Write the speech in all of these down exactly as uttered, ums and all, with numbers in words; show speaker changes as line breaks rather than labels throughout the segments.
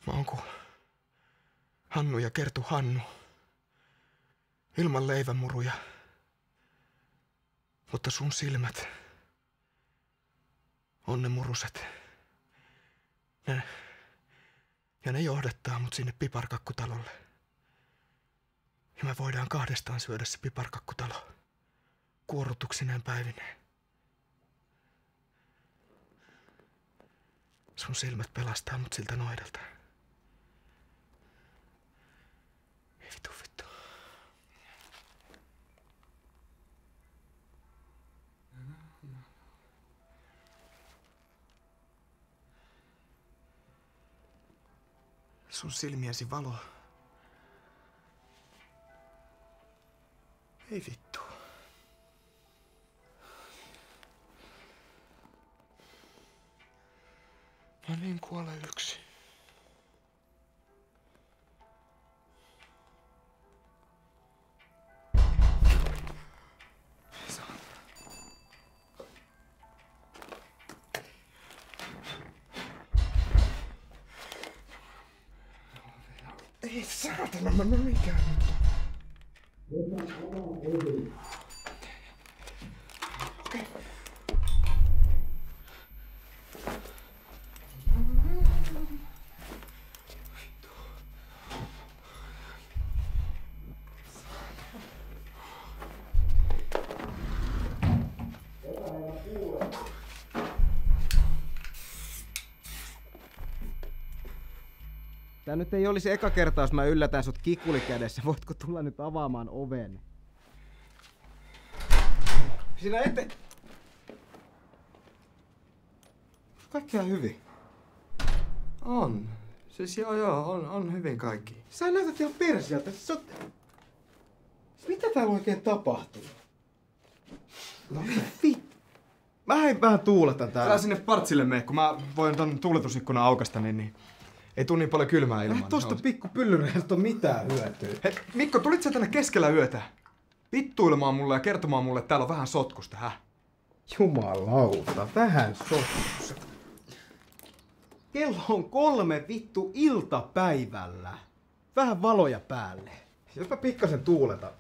Mä oon kuin Hannu ja Kertu Hannu. Ilman leivämuruja. Mutta sun silmät on ne muruset. Ne, ja ne johdattaa mut sinne piparkakkutalolle. Ja me voidaan kahdestaan syödä se piparkakkutalo. Kuorrutuksineen päivineen. Sun silmät pelastaa mut siltä noidelta. Ei vitu vittu. Sun silmiesi valo. Ei vittu. Mä niin kuole yksi. Ei saatana, mä no mikään. Okei.
Tää nyt ei olisi eka kerta, jos mä yllätän sut kikuli kädessä. Voitko tulla nyt avaamaan oven? Sinä ette...
Kaikki on hyvin. On. Siis joo joo, on, on hyvin kaikki.
Sä näytät ihan persialta. Sä oot... Mitä täällä oikein tapahtuu?
No,
Vittu. Mä en vähän tuuletan täällä.
Älä sinne partsille mene, kun mä voin ton tuuletusikkunan aukasta, niin, niin ei tuu niin paljon kylmää ilmaa.
Ei tosta pikku pyllyreiltä oo mitään hyötyä.
Hei, Mikko, tulit sä tänne keskellä yötä vittuilemaan mulle ja kertomaan mulle, että täällä on vähän sotkusta, häh?
Jumalauta, vähän sotkusta. Kello on kolme vittu iltapäivällä. Vähän valoja päälle. Jos mä pikkasen tuuletan.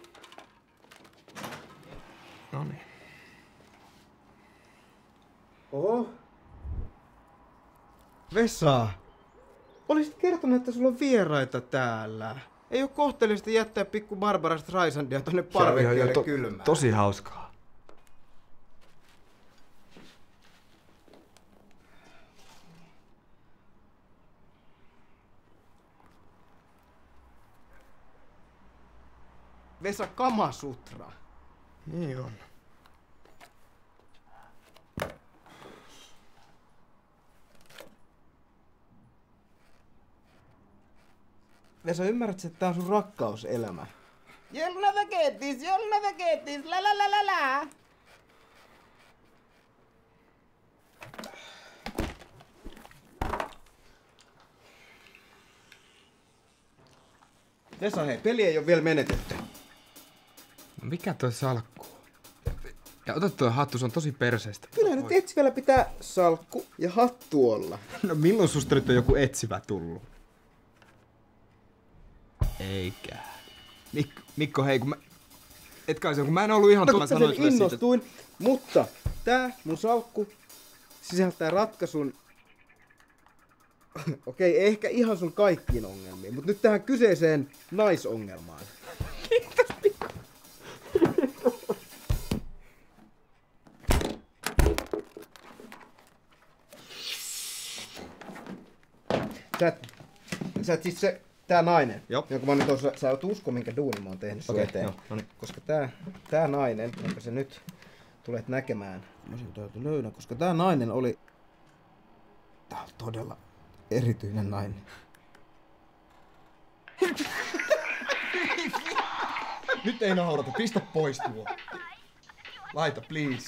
Noniin.
Oho. Vesa. Olisit kertonut, että sulla on vieraita täällä. Ei oo kohteellista jättää pikku Barbara Streisandia tonne parvekkeelle
to,
kylmään.
Tosi hauskaa.
Vesa, Kamasutra.
Niin on.
Vesa, ymmärrätkö, että tää on sun rakkauselämä? You'll never get this, you'll never get this, la la la la la. Vesa, hei, peli ei oo vielä menetetty.
No mikä toi salkku? Ja ota toi hattu, se on tosi perseestä.
Kyllä nyt etsivällä pitää salkku ja hattu olla.
No milloin susta nyt on joku etsivä tullut? Eikä. Mikko, Mikko hei, kun mä... Et kai se, kun mä en ollut ihan...
No,
tuolla
kun sen innostuin, siitä... mutta tää mun salkku sisältää ratkaisun... Okei, ei ehkä ihan sun kaikkiin ongelmiin, mutta nyt tähän kyseiseen naisongelmaan.
Kiitos, Mikko.
Sä et, sä et siis se, tää nainen,
Joo.
jonka mä nyt osa, sä oot usko minkä duuni mä oon tehnyt sun
Okei,
eteen.
joo, no niin.
Koska tää, tää nainen, jonka sä nyt tulet näkemään, mä sen täytyy löydä, koska tää nainen oli, tää on todella erityinen nainen.
Nyt ei naurata, pistä pois tuo. Laita, please.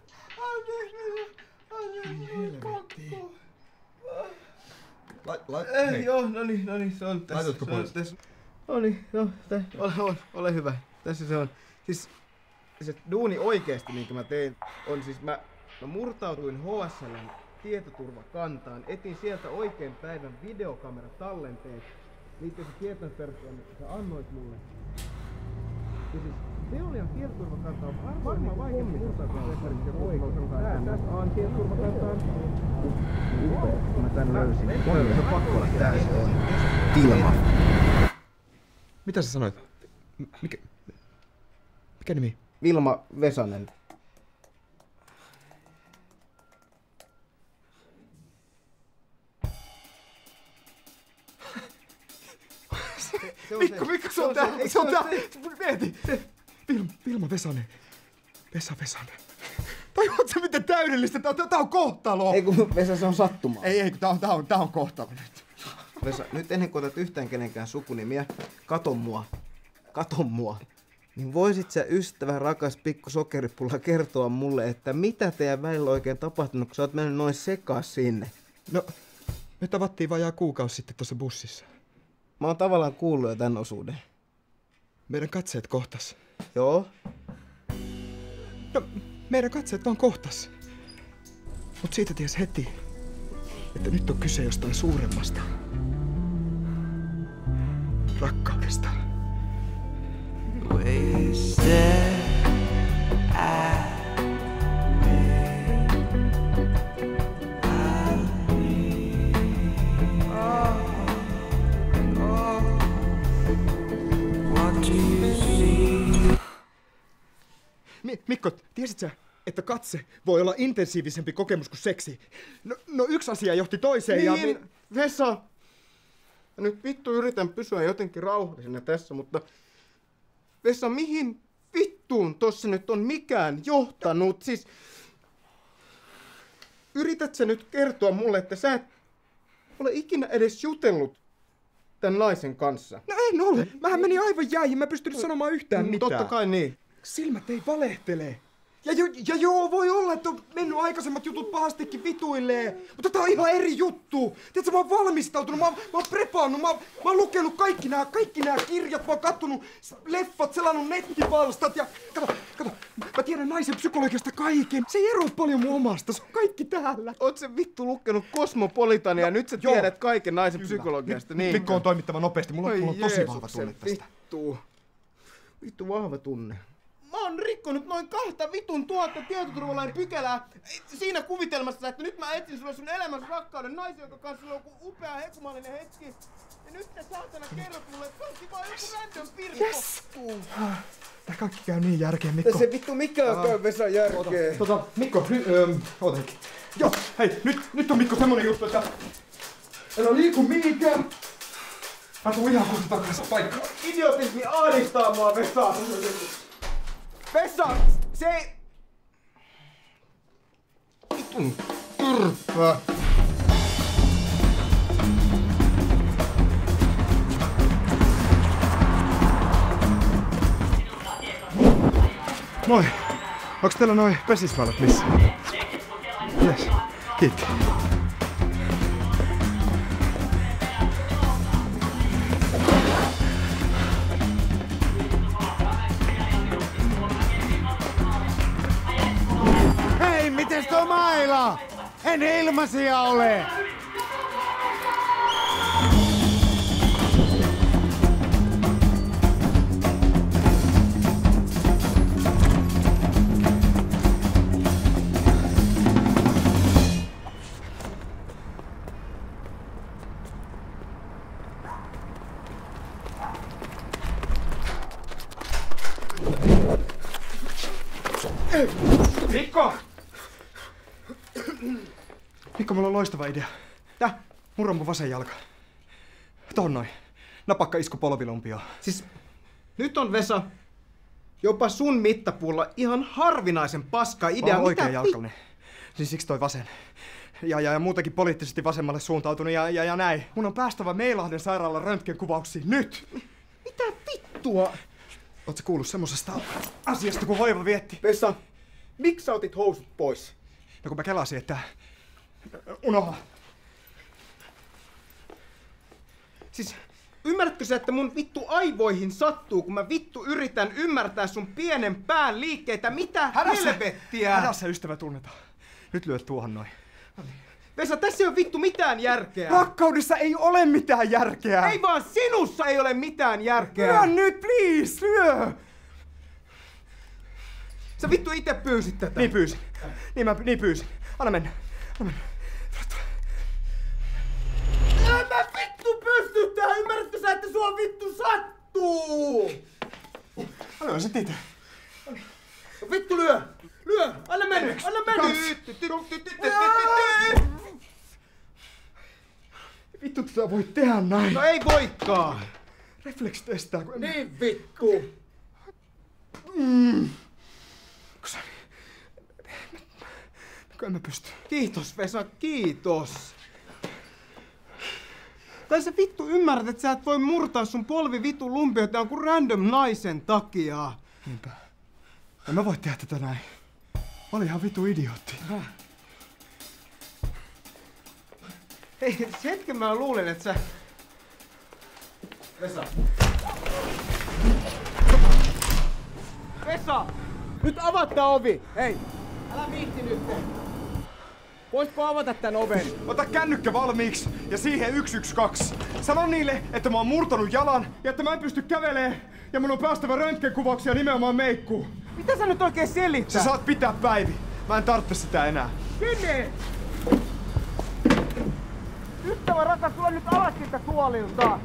La, la,
Eh,
hei.
joo, no niin, no niin, se on tässä.
Laitatko
se
pois?
On tässä. No niin, joo, tä, ole, ole, ole hyvä. Tässä se on. Siis se duuni oikeesti, minkä mä tein, on siis mä, mä murtautuin H S L:n tietoturvakantaan. Etin sieltä oikein päivän videokameratallenteet. Liittyy se tietojen perusteella, että sä annoit mulle. Ja siis Veolian tietoturvakanta on varmaan vaikeampi murtaa kuin Vesarin joku oikein. Tässä on tietoturvakantaan. Upea. Mä tän löysin. Se on pakko olla tää se on. Vilma.
Mitä sä sanoit? Mikä, mikä nimi?
Vilma Vesanen.
Mikko, Mikko, se on tää! Se on tää! Mieti! Vilma, Vilma Vesanen. Vesa Vesanen. Tajuat sä miten täydellistä? Tää, tää on kohtalo!
Ei kun Vesa, se on sattumaa.
Ei, ei, kun tää on, tää on, tää on kohtalo nyt.
Vesa, nyt ennen kuin otat yhtään kenenkään sukunimiä, kato mua. Kato mua. Niin voisit sä, ystävä, rakas pikku sokeripulla, kertoa mulle, että mitä teidän välillä oikein tapahtunut, kun sä oot mennyt noin sekas sinne?
No, me tavattiin vajaa kuukausi sitten tuossa bussissa.
Mä oon tavallaan kuullut jo tän osuuden.
Meidän katseet kohtas.
Joo.
No, meidän katseet vaan kohtas. Mut siitä ties heti, että nyt on kyse jostain suuremmasta. Rakkaudesta. Mikko, tiesit sä, että katse voi olla intensiivisempi kokemus kuin seksi? No, no yksi asia johti toiseen
Niin,
ja...
Mi- Vesa! Mä nyt vittu yritän pysyä jotenkin rauhallisena tässä, mutta... Vesa, mihin vittuun tossa nyt on mikään johtanut? Siis... Yrität sä nyt kertoa mulle, että sä et ole ikinä edes jutellut tän naisen kanssa?
No en ole. Mähän meni aivan jäihin. Mä en pystynyt sanomaan yhtään
Mm,
mitään.
Totta kai niin.
Silmät ei valehtele. Ja, jo, ja joo, voi olla, että on mennyt aikaisemmat jutut pahastikin vituilleen. Mutta tää on ihan eri juttu. Tiedätkö, mä oon valmistautunut, mä oon, mä oon prepaannut, mä oon, mä oon lukenut kaikki nämä kaikki nää kirjat, mä oon kattonut leffat, selannut nettipalstat ja... Kato, kato, mä tiedän naisen psykologiasta kaiken. Se ei eroa paljon mun omasta, se on kaikki täällä.
Oot sä vittu lukenut Cosmopolitania ja nyt sä
joo.
tiedät kaiken naisen psykologiasta,
Nyt,
niin?
Mikko on toimittava nopeasti, mulla,
Oi
mulla on tosi vahva
Jeesuksen
tunne tästä.
Vittu. Vittu vahva tunne. Mä oon rikkonut noin kahta vitun tuhatta tietoturvalain pykälää siinä kuvitelmassa, että nyt mä etsin sulle sun elämässä rakkauden naisen, jonka kanssa sulla on joku upea hekumallinen hetki. Ja nyt te saatana kerrot mulle, että kaikki vaan joku random pirko.
Yes! Tää kaikki käy niin järkeen, Mikko.
Se vittu mikä on käy Vesa järkeen.
Tota, Mikko, nyt, öö, oota hetki. Joo, hei, nyt, nyt on Mikko semmonen juttu, että... Älä liiku mihinkään. Mä tuun ihan kohta takaisin paikkaan.
Idiotismi ahdistaa mua, Vesa. Vesa, se ei... Vitun turpaa.
Moi. Onks teillä noi pesisvalot missä? Jes. Kiitti.
Hei, mites tuo maila? En ilmaisia ole!
Mikko! Mikko, mulla on loistava idea. Tää, murra mun vasen jalka. Tohon noin. Napakka isku polvilumpioon.
Siis nyt on Vesa jopa sun mittapuulla ihan harvinaisen paska idea.
On oikein
Mitä
jalkallinen. Niin siksi toi vasen. Ja, ja, ja muutenkin poliittisesti vasemmalle suuntautunut ja, ja, ja näin. Mun on päästävä Meilahden sairaalan röntgenkuvauksiin nyt!
Mitä vittua?
Oot sä kuullut semmosesta asiasta kuin hoiva vietti?
Vesa, miksi sä otit housut pois?
No kun mä kelasin, että... Unoha.
Siis ymmärrätkö sä, että mun vittu aivoihin sattuu, kun mä vittu yritän ymmärtää sun pienen pään liikkeitä? Mitä
Hädässä,
helvettiä?
hädässä ystävä tunnetaan. Nyt lyöt tuohon noin.
Vesa, tässä ei ole vittu mitään järkeä.
Rakkaudessa ei ole mitään järkeä.
Ei vaan sinussa ei ole mitään järkeä.
Lyö nyt, please, lyö.
Sä vittu itse pyysit tätä.
Niin pyysin. Niin mä niin pyysin. Anna mennä. Anna mennä.
En mä vittu pysty tähän. Ymmärrätkö sä, että sua vittu sattuu?
Anna sä itse.
Vittu lyö! Lyö! Anna mennä! Anna mennä!
Vittu tätä voi tehdä näin.
No ei voikaan!
Reflex testaa. Kun en...
Niin vittu!
Mm. Kun en mä pysty.
Kiitos Vesa, kiitos! Tai sä vittu ymmärrät, että sä et voi murtaa sun polvi vitun lumpioita jonkun random naisen takia.
Niinpä. En mä voi tehdä tätä näin. Mä olin ihan vitu idiootti.
Hei, hetken mä luulen, että sä... Vesa. Vesa! Nyt avaa tää ovi! Hei! Älä viitti nyt! Voisitko avata tän oven?
Ota kännykkä valmiiksi ja siihen yksi yksi kaksi. Sano niille, että mä oon murtanut jalan ja että mä en pysty kävelemään ja mun on päästävä röntgenkuvauksia nimenomaan meikkuun.
Mitä sä nyt oikein selittää?
Sä saat pitää Päivi. Mä en tarvitse sitä enää.
Kene! Ystävä rakas, tule nyt alas siltä tuolilta!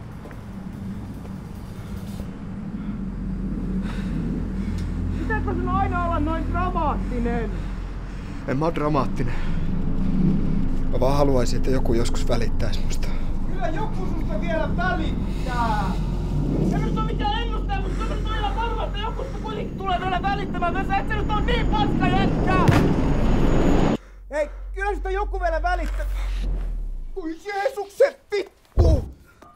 Pitääkö sun aina olla noin dramaattinen?
En mä oo dramaattinen. Mä vaan haluaisin, että joku joskus välittäis musta.
Kyllä joku susta vielä välittää! En nyt oo mitään ennustaa, mutta kyllä nyt on ihan varma, että joku susta kuitenkin tulee vielä välittämään. Mä sä et sä nyt on niin paska jätkä! Hei, kyllä susta joku vielä välittää. Voi Jeesuksen vittu!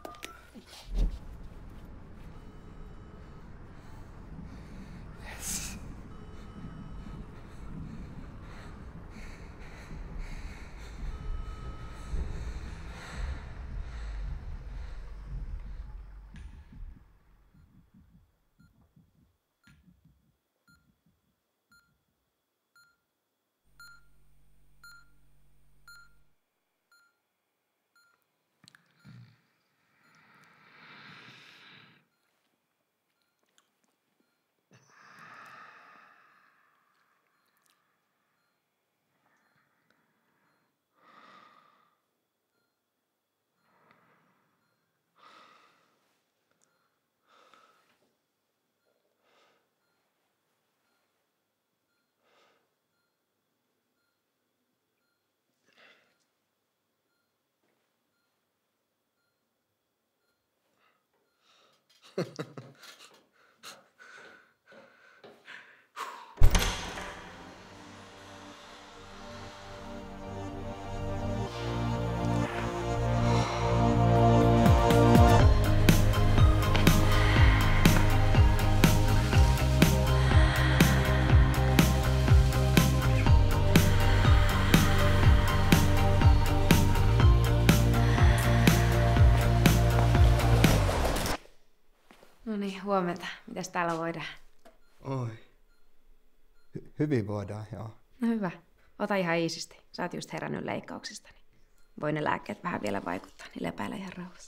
No niin, huomenta. Mitäs täällä voidaan?
Oi. Hy- hyvin voidaan, joo.
No hyvä. Ota ihan iisisti. Sä oot just herännyt leikkauksesta. Niin voi ne lääkkeet vähän vielä vaikuttaa, niin lepäile ihan rauhassa.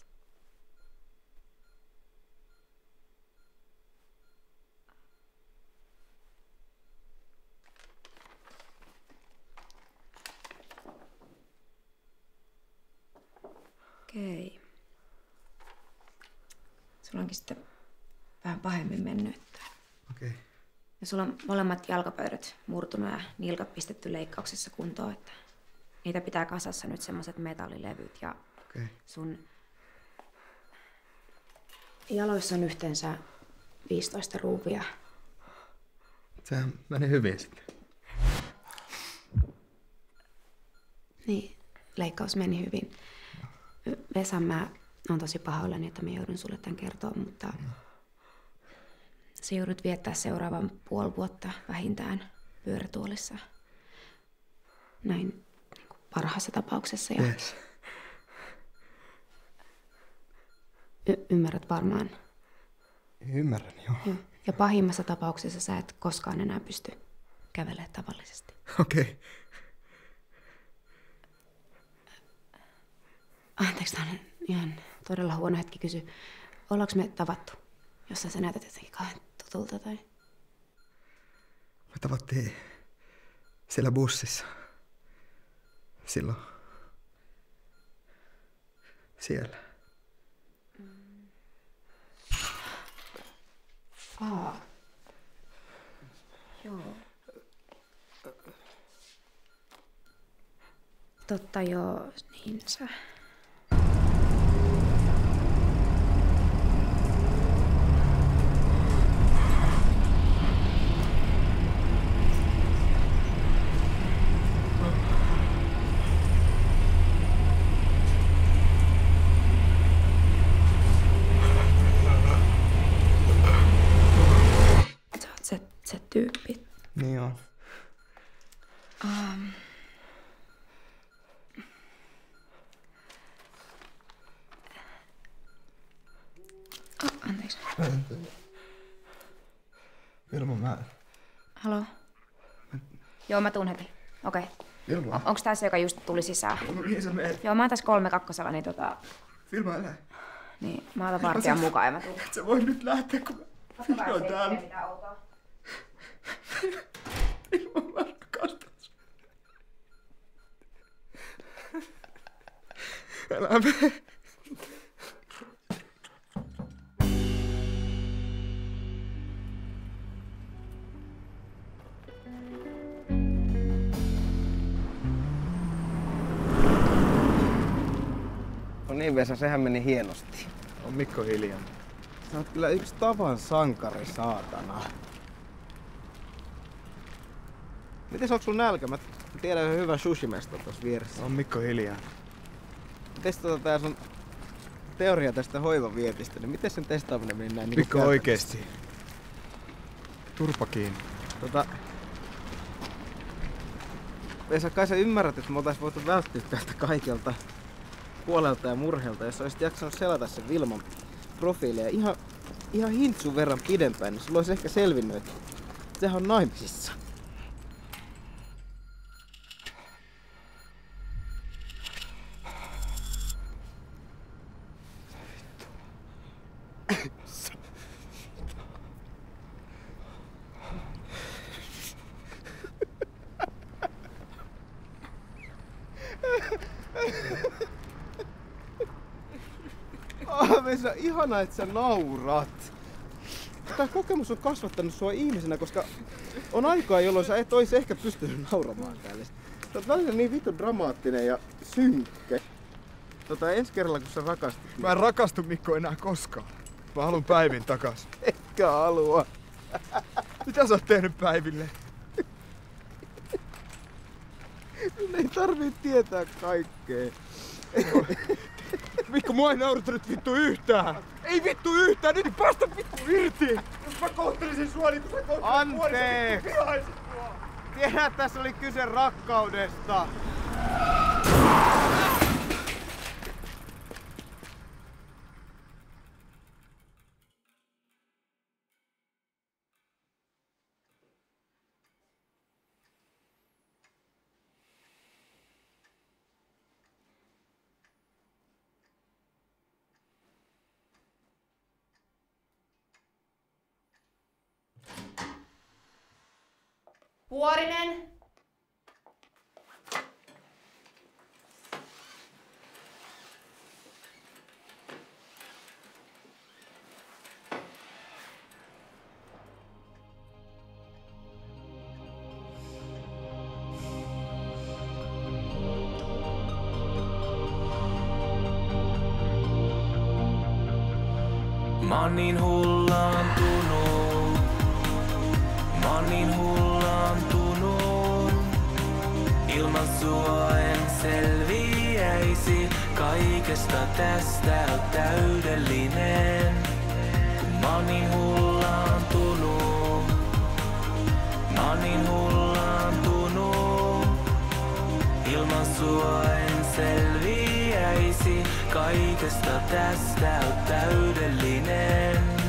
Okei. Sulla onkin sitten vähän pahemmin mennyt.
Okei. Okay.
Ja sulla on molemmat jalkapöydät murtunut ja nilkat pistetty leikkauksessa kuntoon, että niitä pitää kasassa nyt semmoset metallilevyt ja
okay.
sun jaloissa on yhteensä viisitoista ruuvia.
Sehän meni hyvin sitten.
Niin, leikkaus meni hyvin. Vesa, mä oon tosi pahoillani, että mä joudun sulle tämän kertoa, mutta mm. sä joudut viettää seuraavan puoli vuotta vähintään pyörätuolissa. Näin niin kuin parhaassa tapauksessa. Ja
yes.
y- ymmärrät varmaan.
Ymmärrän, joo.
joo. Ja pahimmassa tapauksessa sä et koskaan enää pysty kävelemään tavallisesti.
Okei. Okay.
Anteeksi, tää on ihan todella huono hetki kysyä. Ollaanko me tavattu? Jossain sä näytät jotenkin kauhean tutulta tai...
Me tavattiin siellä bussissa. Silloin. Siellä.
Mm. Aa. Joo. Totta joo, niin sä. Sä oot se, se tyyppi.
Niin on.
Um. Oh, anteeksi.
Vilma, mä...
Haloo? Mä... Joo, mä tuun heti. Okei. Okay.
Vilma.
O- onks tää se, joka just tuli sisään?
No mihin sä meet?
Joo, mä oon tässä kolme kakkosella, niin tota...
Vilma, älä.
Niin, mä otan vartijan mukaan ja mä tuun.
Et sä voi nyt lähteä, kun mä...
Totta kai, se ei mitään outoa.
Vilma, mä rakastan sua. Älä mene.
No niin Vesa, sehän meni hienosti.
On Mikko hiljaa.
Sä oot kyllä yksi tavan sankari, saatana. Mites onks sun nälkä? Mä tiedän yhden hyvän sushimesta tossa vieressä.
On Mikko hiljaa.
Mites tota tää sun teoria tästä hoivavietistä, niin miten sen testaaminen meni näin?
Mikko
niin
oikeesti. Turpa kiinni.
Tota... Vesa, kai sä ymmärrät, että me oltais voitu välttyä tältä kaikelta kuolelta ja murheelta, jos olisit jaksanut selata sen Vilman profiilia ihan, ihan hintsun verran pidempään, niin sulla olisi ehkä selvinnyt, että sehän on naimisissa. Ah, Vesa, ihana, että sä naurat. Tämä kokemus on kasvattanut sua ihmisenä, koska on aikaa, jolloin sä et ois ehkä pystynyt nauramaan täällä. Sä oot välillä niin vittu dramaattinen ja synkkä. Tota, ensi kerralla kun sä rakastut...
Mä en rakastu Mikko enää koskaan. Mä haluun Päivin takas.
Etkä halua.
Mitä sä oot tehnyt Päiville?
Sun ei tarvii tietää kaikkea.
Mikko, mua ei naurattanut vittu yhtään! Ei vittu yhtään! Nyt päästä vittu irti! Jos mä kohtelisin sua, niin kun sä kohtelisin mua, niin sä vittu vihaisit mua!
Tiedät, että tässä oli kyse rakkaudesta.
Vuorinen!
Mä oon niin hullaantunut. Mä oon niin hullaantunut. Ilman sua en selviäisi. Kaikesta tästä on täydellinen. Kun mä oon niin hullaantunut. Mä oon niin hullaantunut. Ilman sua en selviäisi. Kaikesta tästä on täydellinen.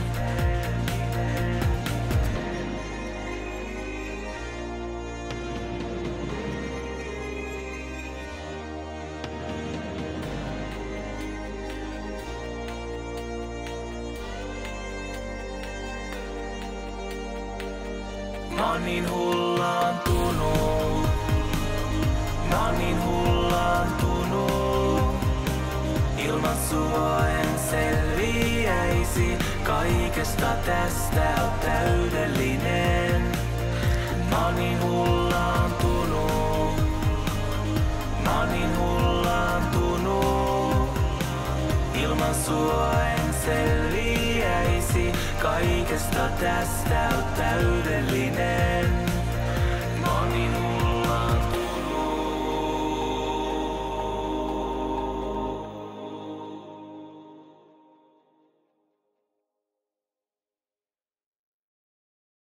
oon niin hullaantunut. Mä oon niin hullaantunut. Ilman sua en selviäisi. Kaikesta tästä on täydellinen. Mä oon niin hullaantunut. Mä oon niin hullaantunut. Ilman sua en selviäisi. Kaikesta tästä on täydellinen.